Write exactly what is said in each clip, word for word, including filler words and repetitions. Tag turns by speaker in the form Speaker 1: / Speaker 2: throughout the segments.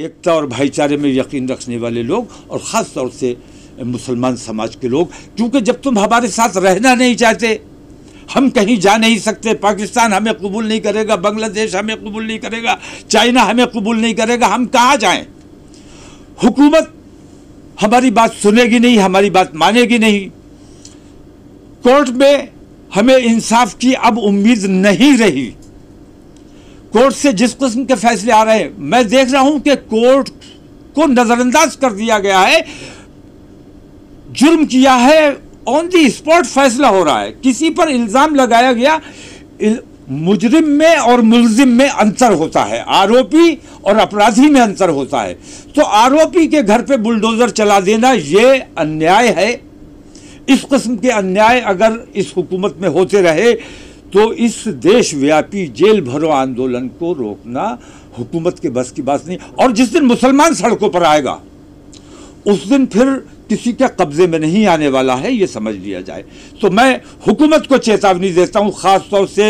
Speaker 1: एकता और भाईचारे में यकीन रखने वाले लोग और ख़ास तौर से मुसलमान समाज के लोग, क्योंकि जब तुम हमारे साथ रहना नहीं चाहते, हम कहीं जा नहीं सकते, पाकिस्तान हमें कबूल नहीं करेगा, बांग्लादेश हमें कबूल नहीं करेगा, चाइना हमें कबूल नहीं करेगा, हम कहाँ जाएं? हुकूमत हमारी बात सुनेगी नहीं, हमारी बात मानेगी नहीं। कोर्ट में हमें इंसाफ की अब उम्मीद नहीं रही। कोर्ट से जिस किस्म के फैसले आ रहे हैं, मैं देख रहा हूं कि कोर्ट को नजरअंदाज कर दिया गया है। जुर्म किया है, ऑन दी स्पॉट फैसला हो रहा है। किसी पर इल्जाम लगाया गया, मुजरिम में और मुल्जिम में अंतर होता है, आरोपी और अपराधी में अंतर होता है। तो आरोपी के घर पे बुलडोजर चला देना ये अन्याय है। इस किस्म के अन्याय अगर इस हुकूमत में होते रहे तो इस देशव्यापी जेल भरो आंदोलन को रोकना हुकूमत के बस की बात नहीं। और जिस दिन मुसलमान सड़कों पर आएगा उस दिन फिर किसी के कब्जे में नहीं आने वाला है, ये समझ लिया जाए। तो मैं हुकूमत को चेतावनी देता हूं, खास तौर से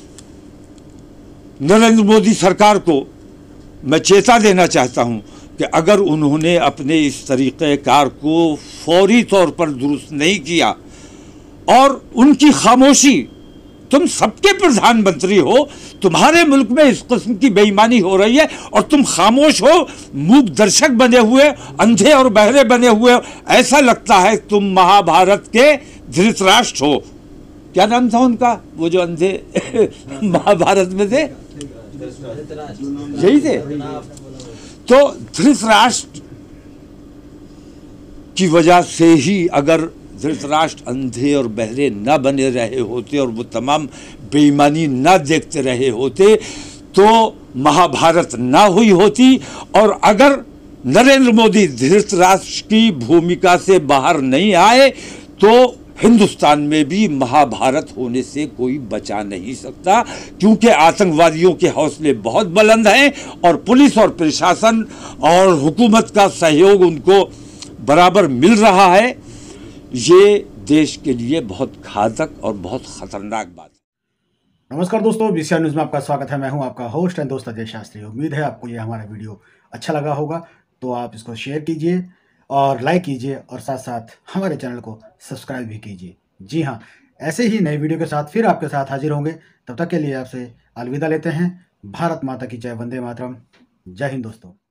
Speaker 1: नरेंद्र मोदी सरकार को मैं चेता देना चाहता हूं कि अगर उन्होंने अपने इस तरीक़ेकार को फौरी तौर पर दुरुस्त नहीं किया और उनकी खामोशी, तुम सबके प्रधानमंत्री हो, तुम्हारे मुल्क में इस किस्म की बेईमानी हो रही है और तुम खामोश हो, मूक दर्शक बने हुए, अंधे और बहरे बने हुए, ऐसा लगता है तुम महाभारत के धृतराष्ट्र हो। क्या नाम था उनका, वो जो अंधे महाभारत में थे, यही थे। तो धृतराष्ट्र की वजह से ही अगर धृतराष्ट्र अंधे और बहरे न बने रहे होते और वो तमाम बेईमानी न देखते रहे होते तो महाभारत न हुई होती। और अगर नरेंद्र मोदी धृतराष्ट्र की भूमिका से बाहर नहीं आए तो हिंदुस्तान में भी महाभारत होने से कोई बचा नहीं सकता, क्योंकि आतंकवादियों के हौसले बहुत बुलंद हैं और पुलिस और प्रशासन और हुकूमत का सहयोग उनको बराबर मिल रहा है। ये देश के लिए बहुत घातक और बहुत खतरनाक बात है।
Speaker 2: नमस्कार दोस्तों, बीसीआर न्यूज़ में आपका स्वागत है। मैं हूं आपका होस्ट एंड दोस्त अजय शास्त्री। उम्मीद है आपको ये हमारा वीडियो अच्छा लगा होगा, तो आप इसको शेयर कीजिए और लाइक कीजिए और साथ साथ हमारे चैनल को सब्सक्राइब भी कीजिए। जी हाँ, ऐसे ही नई वीडियो के साथ फिर आपके साथ हाजिर होंगे। तब तक के लिए आपसे अलविदा लेते हैं। भारत माता की जय, वंदे मातरम। जय हिंद दोस्तों।